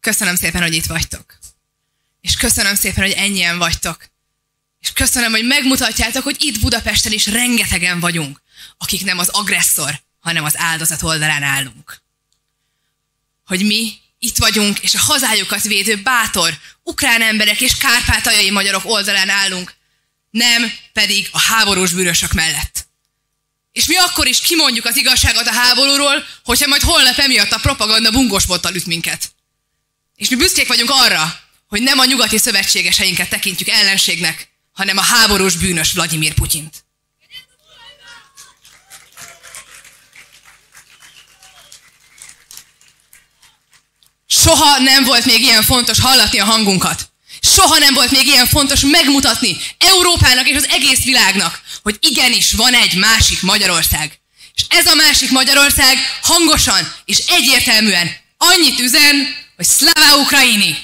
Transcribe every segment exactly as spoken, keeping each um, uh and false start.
Köszönöm szépen, hogy itt vagytok. És köszönöm szépen, hogy ennyien vagytok. És köszönöm, hogy megmutatjátok, hogy itt Budapesten is rengetegen vagyunk, akik nem az agresszor, hanem az áldozat oldalán állunk. Hogy mi itt vagyunk, és a hazájukat védő bátor, ukrán emberek és kárpátaljai magyarok oldalán állunk, nem pedig a háborús bűnösök mellett. És mi akkor is kimondjuk az igazságot a háborúról, hogyha majd holnap emiatt a propaganda bungosbottal üt minket. És mi büszkék vagyunk arra, hogy nem a nyugati szövetségeseinket tekintjük ellenségnek, hanem a háborús bűnös Vladimir Putyint. Soha nem volt még ilyen fontos hallatni a hangunkat. Soha nem volt még ilyen fontos megmutatni Európának és az egész világnak, hogy igenis van egy másik Magyarország. És ez a másik Magyarország hangosan és egyértelműen annyit üzen, hogy Szlava Ukraini!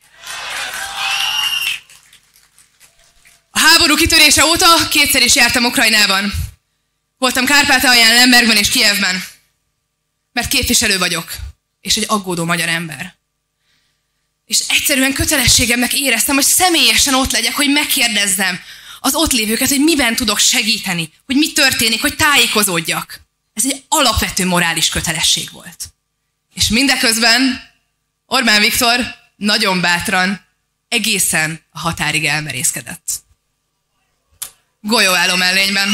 A háború kitörése óta kétszer is jártam Ukrajnában. Voltam Kárpátalján, Lembergben és Kijevben. Mert képviselő vagyok, és egy aggódó magyar ember. És egyszerűen kötelességemnek éreztem, hogy személyesen ott legyek, hogy megkérdezzem az ott lévőket, hogy miben tudok segíteni, hogy mi történik, hogy tájékozódjak. Ez egy alapvető morális kötelesség volt. És mindeközben Orbán Viktor nagyon bátran egészen a határig elmerészkedett. Golyóálló mellényben.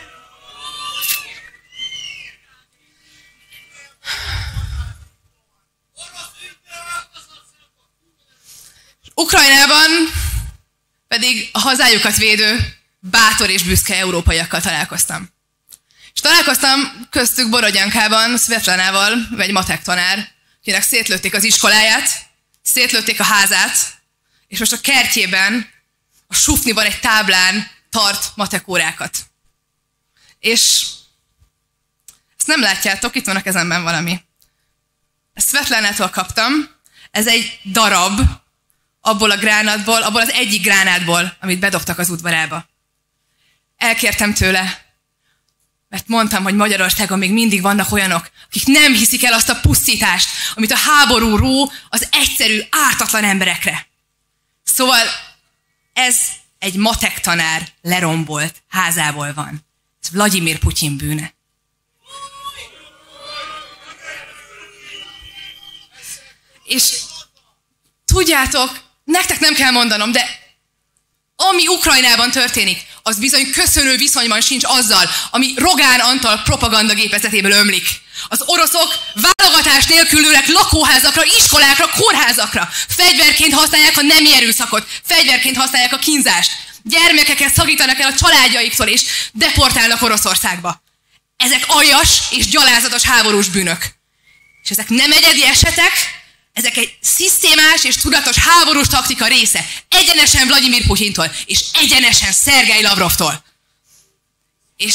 Ukrajnában pedig a hazájukat védő, bátor és büszke európaiakkal találkoztam. És találkoztam köztük Borodjankában Szvetlanával, egy matek tanár, akinek szétlőtték az iskoláját, szétlőtték a házát, és most a kertjében, a sufniban egy táblán tart matekórákat. És ezt nem látjátok, itt van a kezemben valami. Ezt Svetlanától kaptam, ez egy darab, abból a gránátból, abból az egyik gránátból, amit bedobtak az udvarába. Elkértem tőle, mert mondtam, hogy Magyarországon még mindig vannak olyanok, akik nem hiszik el azt a pusztítást, amit a háború ró az egyszerű, ártatlan emberekre. Szóval ez egy matek tanár lerombolt házából van. Ez Vladimir Putyin bűne. És tudjátok, nektek nem kell mondanom, de ami Ukrajnában történik, az bizony köszönő viszonyban sincs azzal, ami Rogán Antal propagandagépezetéből ömlik. Az oroszok válogatás nélkül lőnek lakóházakra, iskolákra, kórházakra. Fegyverként használják a nemi erőszakot, fegyverként használják a kínzást. Gyermekeket szakítanak el a családjaiktól, és deportálnak Oroszországba. Ezek aljas és gyalázatos háborús bűnök. És ezek nem egyedi esetek, ezek egy szisztémás és tudatos háborús taktika része. Egyenesen Vladimir Putyintól, és egyenesen Szergej Lavrovtól. És,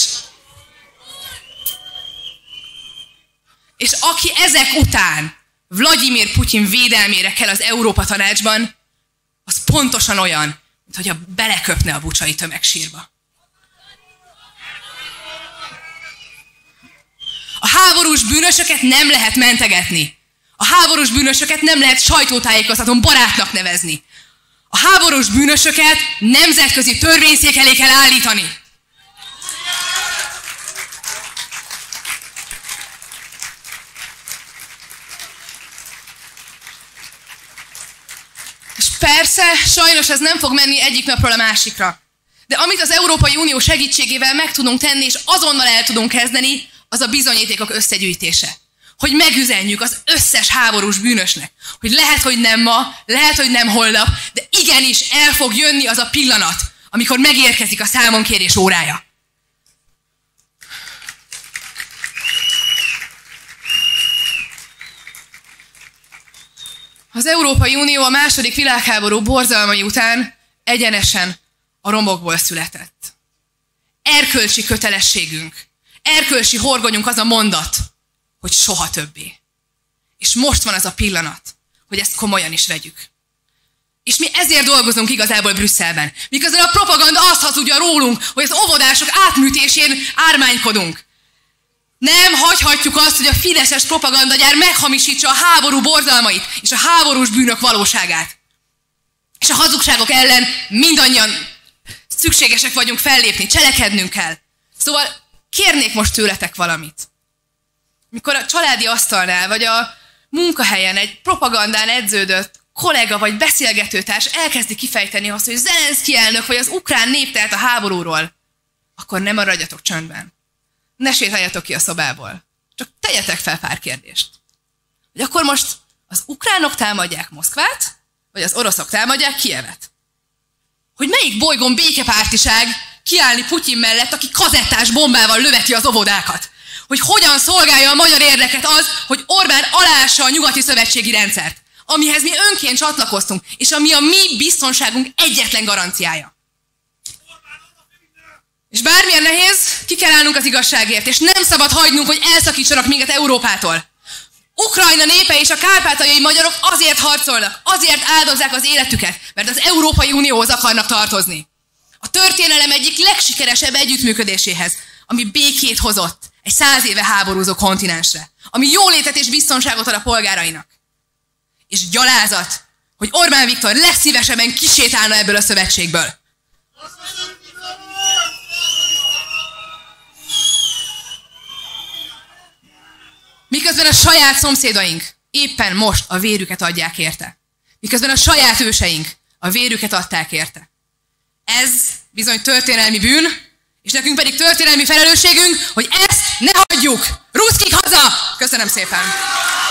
és aki ezek után Vladimir Putyin védelmére kell az Európa Tanácsban, az pontosan olyan, mint hogyha beleköpne a bucsai tömegsírba. A háborús bűnösöket nem lehet mentegetni. A háborús bűnösöket nem lehet sajtótájékoztatón barátnak nevezni. A háborús bűnösöket nemzetközi törvényszék elé kell állítani. És persze, sajnos ez nem fog menni egyik napról a másikra. De amit az Európai Unió segítségével meg tudunk tenni, és azonnal el tudunk kezdeni, az a bizonyítékok összegyűjtése. Hogy megüzenjük az összes háborús bűnösnek, hogy lehet, hogy nem ma, lehet, hogy nem holnap, de igenis el fog jönni az a pillanat, amikor megérkezik a számonkérés órája. Az Európai Unió a második világháború borzalmai után egyenesen a romokból született. Erkölcsi kötelességünk, erkölcsi horgonyunk az a mondat, hogy soha többé. És most van az a pillanat, hogy ezt komolyan is vegyük. És mi ezért dolgozunk igazából Brüsszelben. Miközben a propaganda azt hazudja rólunk, hogy az óvodások átműtésén ármánykodunk. Nem hagyhatjuk azt, hogy a fideszes propagandagyár meghamisítsa a háború borzalmait és a háborús bűnök valóságát. És a hazugságok ellen mindannyian szükségesek vagyunk fellépni, cselekednünk kell. Szóval kérnék most tőletek valamit. Mikor a családi asztalnál, vagy a munkahelyen egy propagandán edződött kollega vagy beszélgetőtárs elkezdi kifejteni azt, hogy Zelenszky elnök vagy az ukrán nép tehet a háborúról, akkor ne maradjatok csöndben. Ne sétáljatok ki a szobából. Csak tegyetek fel pár kérdést. Hogy akkor most az ukránok támadják Moszkvát, vagy az oroszok támadják Kijevet? Hogy melyik bolygón békepártiság kiállni Putyin mellett, aki kazettás bombával löveti az óvodákat? Hogy hogyan szolgálja a magyar érdeket az, hogy Orbán aláássa a nyugati szövetségi rendszert, amihez mi önként csatlakoztunk, és ami a mi biztonságunk egyetlen garanciája. És bármilyen nehéz, ki kell állnunk az igazságért, és nem szabad hagynunk, hogy elszakítsanak minket Európától. Ukrajna népe és a kárpátaljai magyarok azért harcolnak, azért áldozzák az életüket, mert az Európai Unióhoz akarnak tartozni. A történelem egyik legsikeresebb együttműködéséhez, ami békét hozott egy száz éve háborúzó kontinensre, ami jólétet és biztonságot ad a polgárainak. És gyalázat, hogy Orbán Viktor legszívesebben kisétálna ebből a szövetségből. Miközben a saját szomszédaink éppen most a vérüket adják érte. Miközben a saját őseink a vérüket adták érte. Ez bizony történelmi bűn, és nekünk pedig történelmi felelősségünk, hogy ezt ne hagyjuk! Ruszkik haza! Köszönöm szépen!